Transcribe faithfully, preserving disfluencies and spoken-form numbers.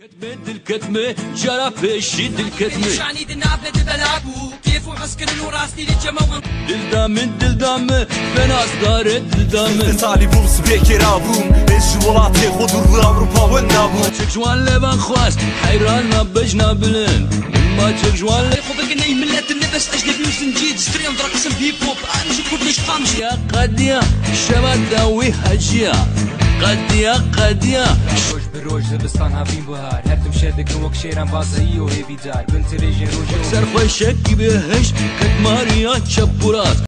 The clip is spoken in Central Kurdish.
كتمة الكتمة جرى في الشد الكتمة شعني دنابنا دبلابو كيف وعسكر وراسني للجماوة دلدام دلدام ben asgaret dildamı اتصالي بوس بكرابوم الجوالاتي خضر أوروبا والنابو Çık جوان لبان خواست حيران ما بجنا بلن ما çık جوان لبان خذ قلنا ملات اللبس أجنبي وسنجيد ستري نضرب اسم هيب هوب أنا شوف كل قامش يا قديا شباب داوي هجيا قديا قديا روج بروج زبستان هافين بهار هر تم شدك نوك شيران بازایی و هیوی دار بنت ريجين روجو سرخوشك بهش كتماريا تشبورات